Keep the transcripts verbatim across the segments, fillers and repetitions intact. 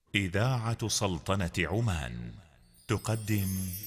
إذاعة سلطنة عمان تقدم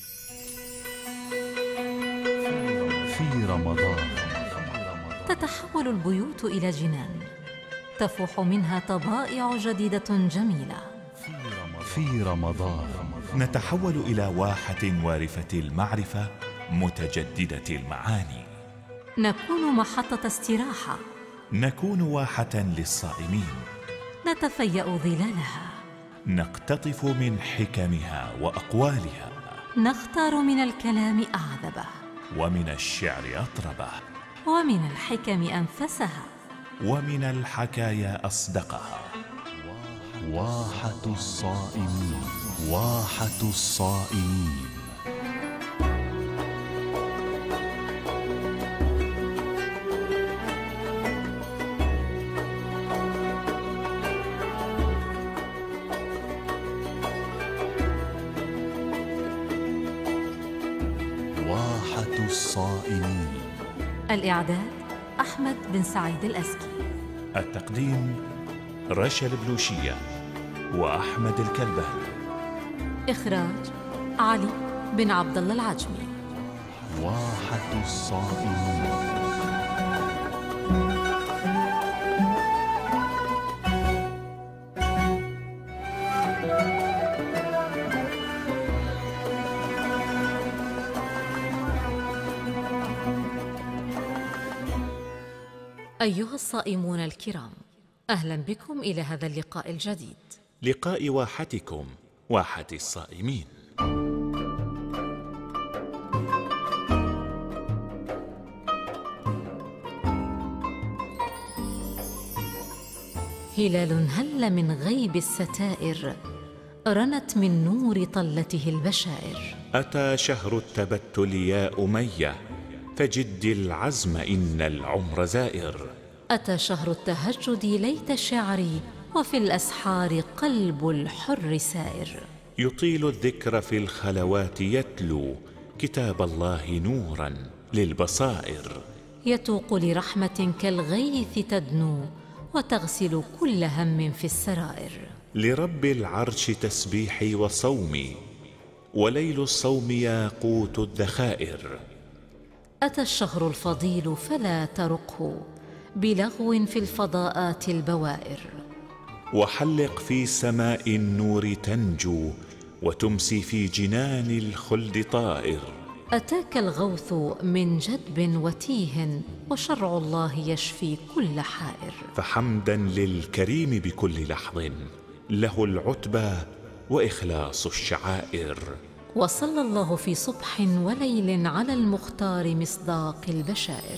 في رمضان. تتحول البيوت إلى جنان تفوح منها طبائع جديدة جميلة. في رمضان نتحول إلى واحة وارفة المعرفة متجددة المعاني. نكون محطة استراحة، نكون واحة للصائمين، نتفيأ ظلالها، نقتطف من حكمها وأقوالها، نختار من الكلام أعذبه، ومن الشعر أطربه، ومن الحكم أنفسها، ومن الحكايا أصدقها. واحة الصائمين، واحة الصائمين. واحة الصائمين. الإعداد أحمد بن سعيد الأزكي، التقديم رشا البلوشية وأحمد الكلباني، إخراج علي بن عبد الله العجمي. واحة الصائمين. أيها الصائمون الكرام، أهلا بكم إلى هذا اللقاء الجديد، لقاء واحتكم واحة الصائمين. هلال هل من غيب الستائر، رنت من نور طلته البشائر. أتى شهر التبتل يا أمية، فجد العزم إن العمر زائر. أتى شهر التهجد ليت شعري، وفي الأسحار قلب الحر سائر. يطيل الذكر في الخلوات يتلو كتاب الله نورا للبصائر. يتوق لرحمة كالغيث تدنو، وتغسل كل هم في السرائر. لرب العرش تسبيحي وصومي، وليل الصوم ياقوت الذخائر. أتى الشهر الفضيل فلا ترقه، بلغو في الفضاءات البوائر. وحلق في سماء النور تنجو، وتمسي في جنان الخلد طائر. أتاك الغوث من جدب وتيه، وشرع الله يشفي كل حائر. فحمدا للكريم بكل لحظ، له العتبى وإخلاص الشعائر. وصلى الله في صبح وليل على المختار مصداق البشائر.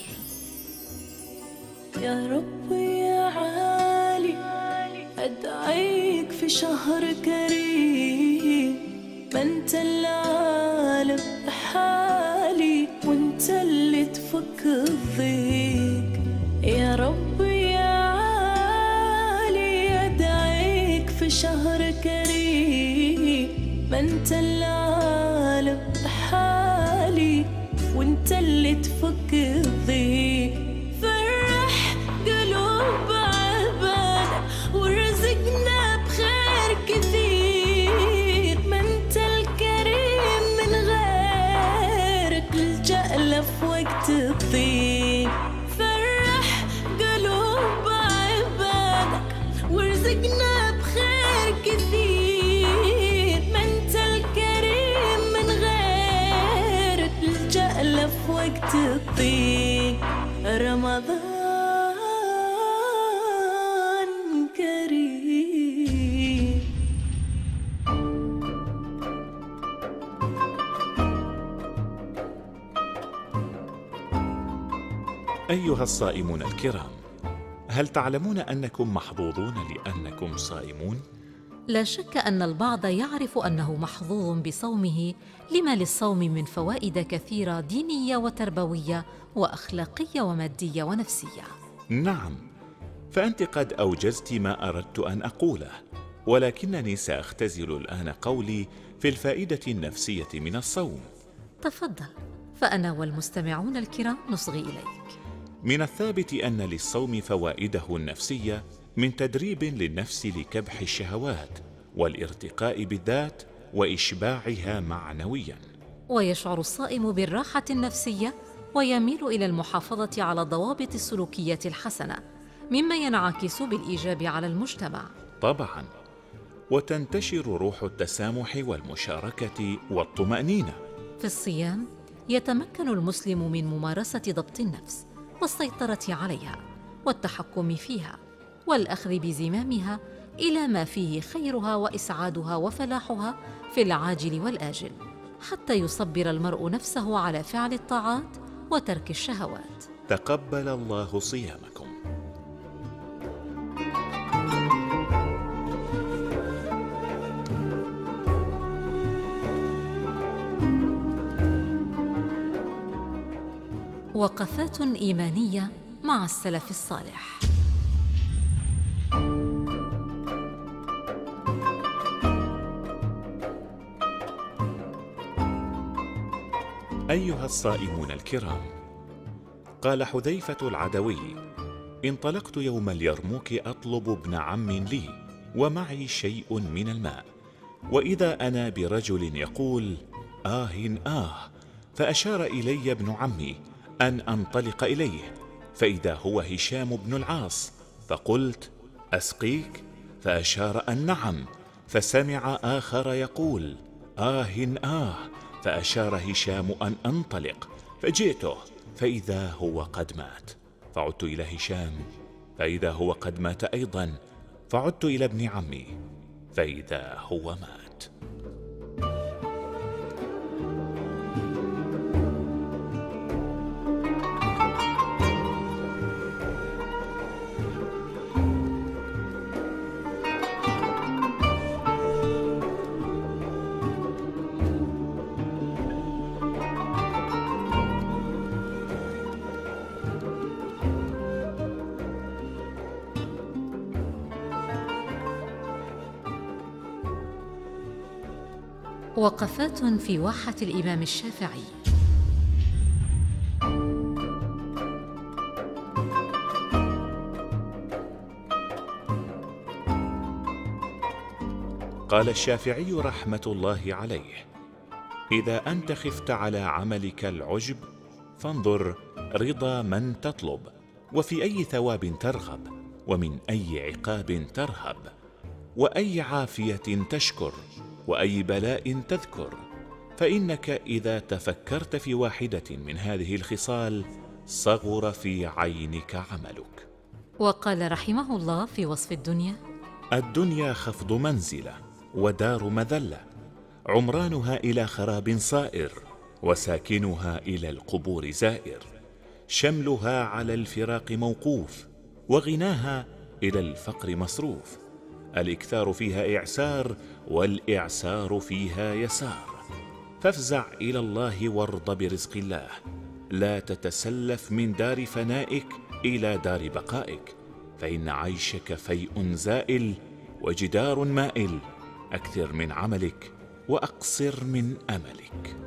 يا رب يا عالي، أدعيك في شهر كريم، ما انت العالم حالي، وانت اللي تفك الضيق. يا رب يا عالي، أدعيك في شهر كريم، ما انت العالم حالي، وانت اللي تفك الضيق. فرح قلوب عبادك ورزقنا بخير كثير، ما انت الكريم من غيرك الجأ له في وقت الضيق. فرح قلوب عبادك ورزقنا بخير كثير، ما انت الكريم من غيرك الجأ له في وقت الضيق. رمضان كريم. أيها الصائمون الكرام، هل تعلمون أنكم محظوظون لأنكم صائمون؟ لا شك أن البعض يعرف أنه محظوظ بصومه، لما للصوم من فوائد كثيرة دينية وتربوية وأخلاقية ومادية ونفسية. نعم، فأنت قد أوجزت ما أردت أن أقوله، ولكنني سأختزل الآن قولي في الفائدة النفسية من الصوم. تفضل، فأنا والمستمعون الكرام نصغي إليك. من الثابت أن للصوم فوائده النفسية من تدريب للنفس لكبح الشهوات والارتقاء بالذات وإشباعها معنويا. ويشعر الصائم بالراحة النفسية ويميل إلى المحافظة على ضوابط السلوكية الحسنة، مما ينعكس بالإيجاب على المجتمع. طبعا، وتنتشر روح التسامح والمشاركة والطمأنينة. في الصيام يتمكن المسلم من ممارسة ضبط النفس والسيطرة عليها والتحكم فيها والأخذ بزمامها إلى ما فيه خيرها وإسعادها وفلاحها في العاجل والآجل، حتى يصبر المرء نفسه على فعل الطاعات وترك الشهوات. تقبل الله صيامكم. وقفات إيمانية مع السلف الصالح. أيها الصائمون الكرام، قال حذيفة العدوي: انطلقت يوم اليرموك أطلب ابن عم لي ومعي شيء من الماء، وإذا أنا برجل يقول: آه آه، فأشار إلي ابن عمي أن أنطلق إليه، فإذا هو هشام بن العاص، فقلت: أسقيك؟ فأشار أن نعم، فسمع آخر يقول: آه آه، فأشار هشام أن أنطلق، فجئته فإذا هو قد مات، فعدت إلى هشام فإذا هو قد مات أيضا، فعدت إلى ابن عمي فإذا هو مات. وقفات في واحة الإمام الشافعي. قال الشافعي رحمة الله عليه: إذا أنت خفت على عملك العجب فانظر رضا من تطلب، وفي أي ثواب ترغب، ومن أي عقاب ترهب، وأي عافية تشكر، وأي بلاء تذكر، فإنك إذا تفكرت في واحدة من هذه الخصال صغر في عينك عملك. وقال رحمه الله في وصف الدنيا: الدنيا خفض منزلة ودار مذلة، عمرانها إلى خراب صائر، وساكنها إلى القبور زائر، شملها على الفراق موقوف، وغناها إلى الفقر مصروف، الإكثار فيها إعسار، والإعسار فيها يسار، فافزع إلى الله وارض برزق الله، لا تتسلف من دار فنائك إلى دار بقائك، فإن عيشك فيء زائل وجدار مائل، أكثر من عملك وأقصر من أملك.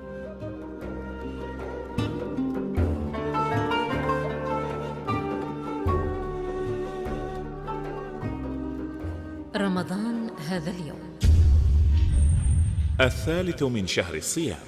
رمضان هذا اليوم الثالث من شهر الصيام.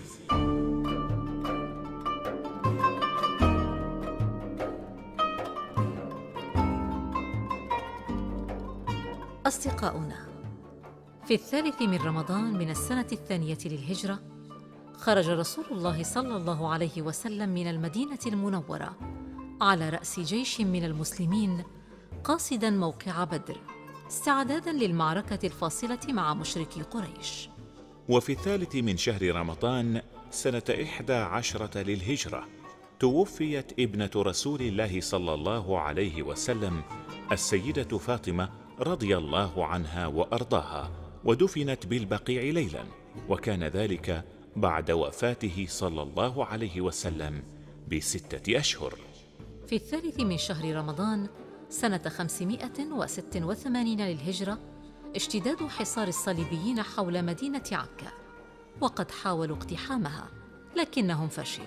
أصدقاؤنا، في الثالث من رمضان من السنة الثانية للهجرة خرج رسول الله صلى الله عليه وسلم من المدينة المنورة على رأس جيش من المسلمين قاصدا موقع بدر، استعدادا للمعركة الفاصلة مع مشركي قريش. وفي الثالث من شهر رمضان سنة إحدى عشرة للهجرة توفيت ابنة رسول الله صلى الله عليه وسلم السيدة فاطمة رضي الله عنها وأرضاها، ودفنت بالبقيع ليلا، وكان ذلك بعد وفاته صلى الله عليه وسلم بستة أشهر. في الثالث من شهر رمضان سنة خمسمائة وستة وثمانين للهجرة اشتداد حصار الصليبيين حول مدينة عكا، وقد حاولوا اقتحامها لكنهم فشلوا.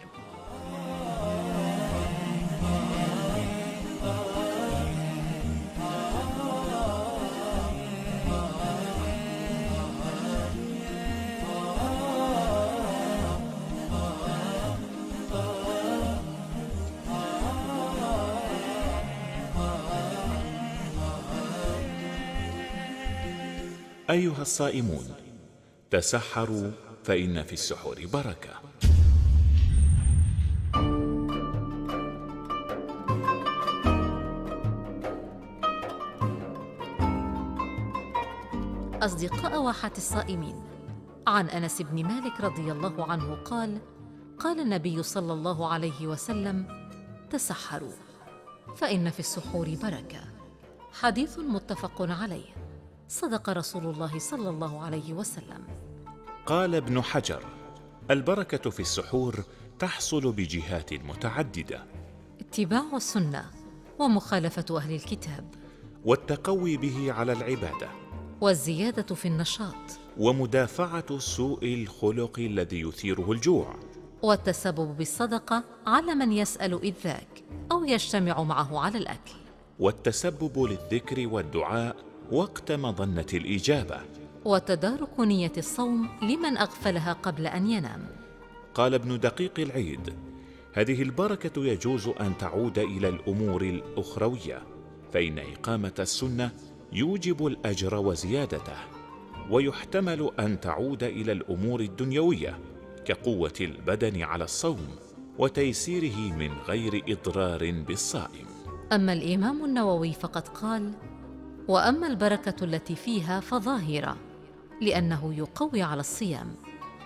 أيها الصائمون، تسحروا فإن في السحور بركة. أصدقاء واحة الصائمين، عن أنس بن مالك رضي الله عنه قال: قال النبي صلى الله عليه وسلم: تسحروا فإن في السحور بركة. حديث متفق عليه. صدق رسول الله صلى الله عليه وسلم. قال ابن حجر: البركة في السحور تحصل بجهات متعددة: اتباع السنة، ومخالفة أهل الكتاب، والتقوي به على العبادة، والزيادة في النشاط، ومدافعة سوء الخلق الذي يثيره الجوع، والتسبب بالصدقة على من يسأل إذ ذاك أو يجتمع معه على الأكل، والتسبب للذكر والدعاء وقت مظنة الإجابة، وتدارك نية الصوم لمن أغفلها قبل أن ينام. قال ابن دقيق العيد: هذه البركة يجوز أن تعود إلى الأمور الأخروية، فإن إقامة السنة يوجب الأجر وزيادته، ويحتمل أن تعود إلى الأمور الدنيوية كقوة البدن على الصوم وتيسيره من غير إضرار بالصائم. أما الإمام النووي فقد قال: وأما البركة التي فيها فظاهرة، لأنه يقوي على الصيام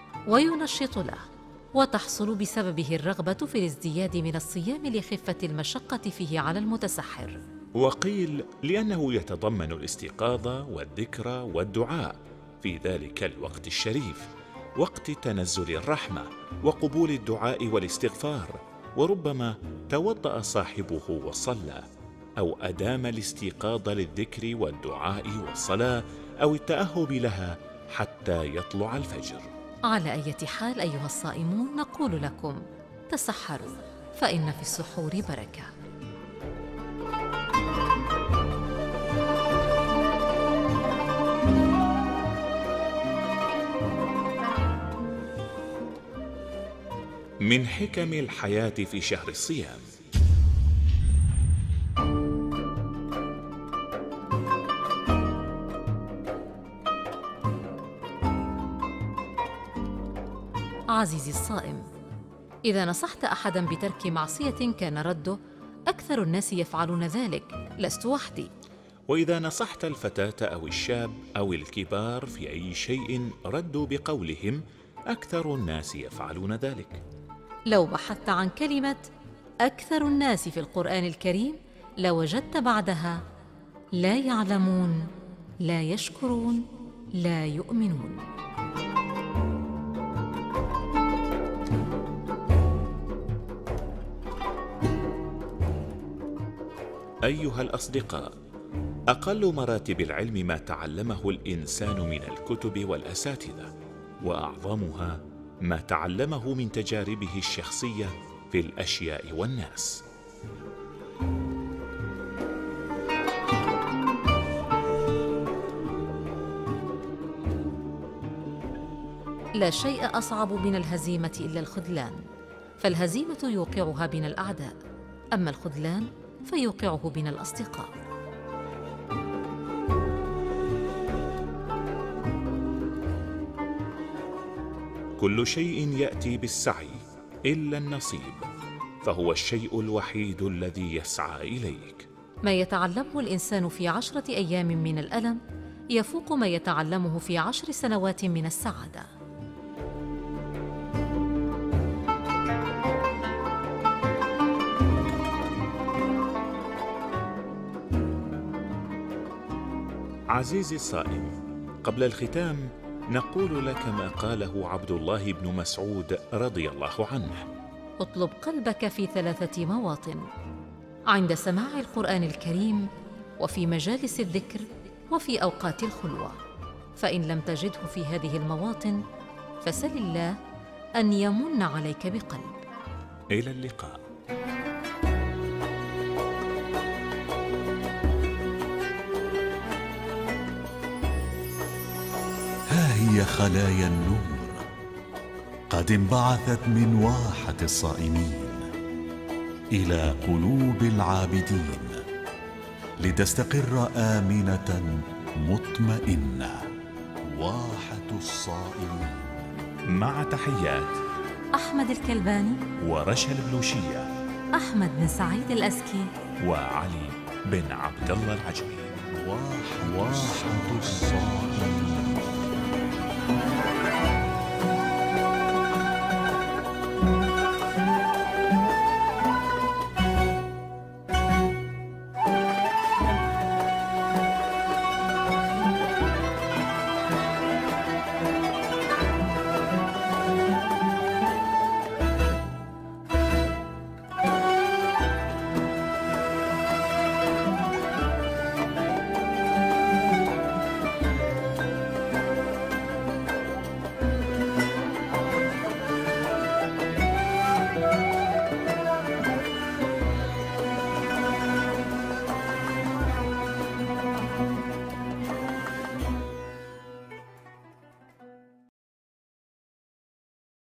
وينشط له، وتحصل بسببه الرغبة في الازدياد من الصيام لخفة المشقة فيه على المتسحر. وقيل لأنه يتضمن الاستيقاظ والذكر والدعاء في ذلك الوقت الشريف، وقت تنزل الرحمة وقبول الدعاء والاستغفار، وربما توضأ صاحبه وصلى، أو أدام الاستيقاظ للذكر والدعاء والصلاة، أو التأهب لها حتى يطلع الفجر. على أي حال أيها الصائمون، نقول لكم: تسحروا فإن في السحور بركة. من حكم الحياة في شهر الصيام: عزيزي الصائم، إذا نصحت أحداً بترك معصية كان رده: أكثر الناس يفعلون ذلك، لست وحدي. وإذا نصحت الفتاة أو الشاب أو الكبار في أي شيء ردوا بقولهم: أكثر الناس يفعلون ذلك. لو بحثت عن كلمة أكثر الناس في القرآن الكريم لوجدت بعدها: لا يعلمون، لا يشكرون، لا يؤمنون. أيها الأصدقاء، أقل مراتب العلم ما تعلمه الإنسان من الكتب والأساتذة، وأعظمها ما تعلمه من تجاربه الشخصية في الأشياء والناس. لا شيء أصعب من الهزيمة إلا الخذلان، فالهزيمة يوقعها بنا الأعداء، أما الخذلان فيوقعه بنا الأصدقاء. كل شيء يأتي بالسعي إلا النصيب، فهو الشيء الوحيد الذي يسعى إليك. ما يتعلمه الإنسان في عشرة أيام من الألم يفوق ما يتعلمه في عشر سنوات من السعادة. عزيزي الصائم، قبل الختام نقول لك ما قاله عبد الله بن مسعود رضي الله عنه: اطلب قلبك في ثلاثة مواطن: عند سماع القرآن الكريم، وفي مجالس الذكر، وفي أوقات الخلوة. فإن لم تجده في هذه المواطن فسل الله أن يمن عليك بقلب. إلى اللقاء. ها هي خلايا النور قد انبعثت من واحة الصائمين إلى قلوب العابدين لتستقر آمنة مطمئنة الصائمين. مع تحيات أحمد الكلباني ورشا البلوشية، أحمد بن سعيد الأزكي، وعلي بن عبد الله العجمي. واحة الصائمين.